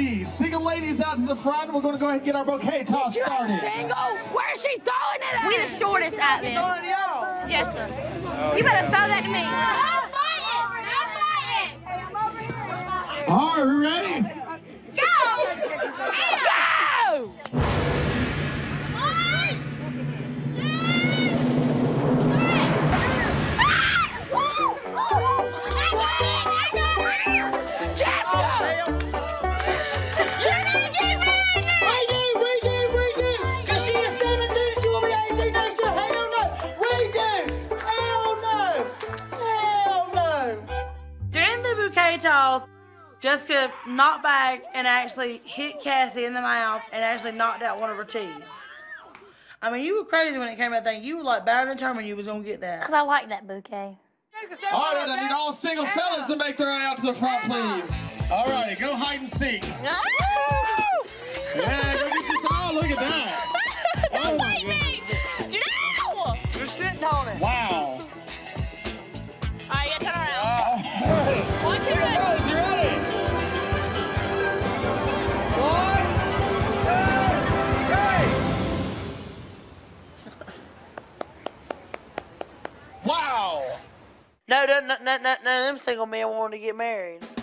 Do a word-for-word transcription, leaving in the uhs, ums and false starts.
ladies, single ladies out to the front. We're going to go ahead and get our bouquet toss started. Single? Where is she throwing it at? We the shortest out there. Jessica, Oh, you better yeah. throw that to me. I'm fighting. I'm fighting. All right, we ready? Go! Go! Toss, Jessica knocked back and actually hit Cassie in the mouth and actually knocked out one of her teeth. I mean, you were crazy when it came out thing. You were like bound and determined you was gonna get that. Cause I like that bouquet. All right, I need all single fellas to make their way out to the front, please. All righty, go hide and seek. Yeah, go get you some. Oh, look at that. Don't bite me! No! You're sitting on it. Wow. All right, yeah, turn around. Uh, One, two, single three. fellas, you ready? One, two, three. Wow. No, no, no, no, no, no, them single men wanted to get married.